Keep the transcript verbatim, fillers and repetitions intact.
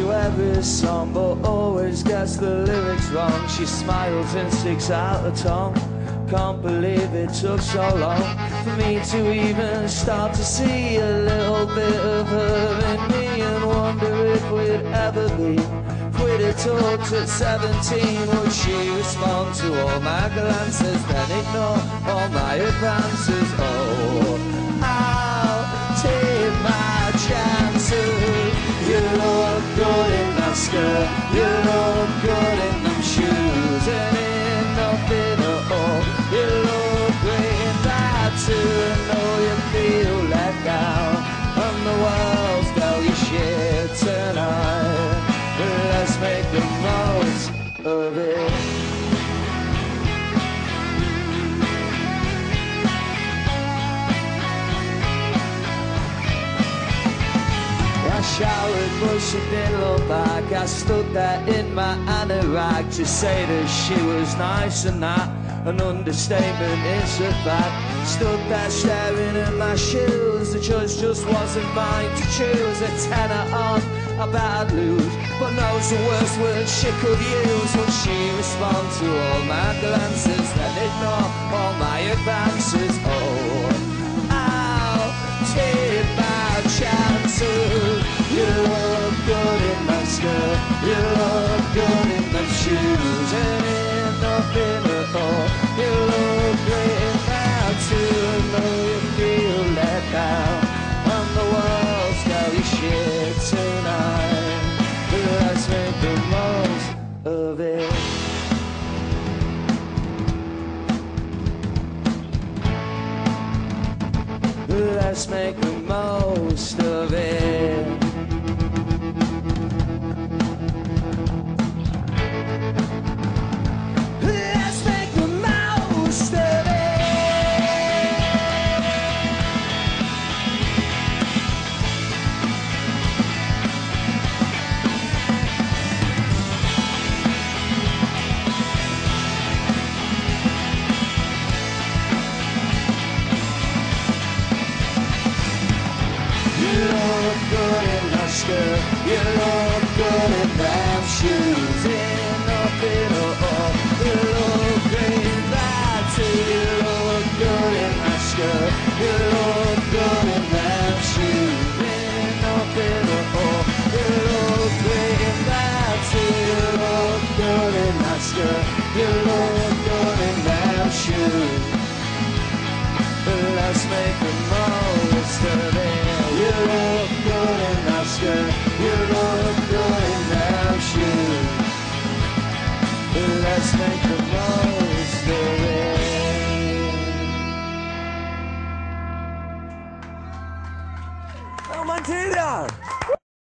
to every song, but always gets the lyrics wrong. She smiles and sticks out her tongue. Can't believe it took so long for me to even start to see a little bit of her in me, and wonder if we'd ever be. If we'd have talked at seventeen, would she respond to all my glances, then ignore all my advances? Oh, I'll take my chances. You look good in that skirt, you look good in them shoes, and in nothing at all. You look great in that too. I know you feel let down, and the world's got your shit tonight. But let's make the most of it. I showered but she didn't look back. I stood there in my Anorak to say that she was nice, and that an understatement is a fact. Stood there staring at my shoes. The choice just wasn't mine to choose. A tenner on, I bet I'd lose, but knows the worst words she could use. Would she respond to all my glances, then ignore all my advances? Oh, I'll take my chances. You look good in that skirt, you look good in them shoes, and in nothing at all. You look great in that too. I know you feel let down, and the world's got your shit tonight. But let's make the most of it. Let's make the most of it. Let's make the most of it. You look good in that skirt, you look good in them shoes, in nothing at all. You look great in that too. You look good in that skirt, you look good in them shoes, in nothing at all. You look great in that too. You look good in that skirt, you look good in them shoes. But let's make the most of it. You look good in that skirt, you look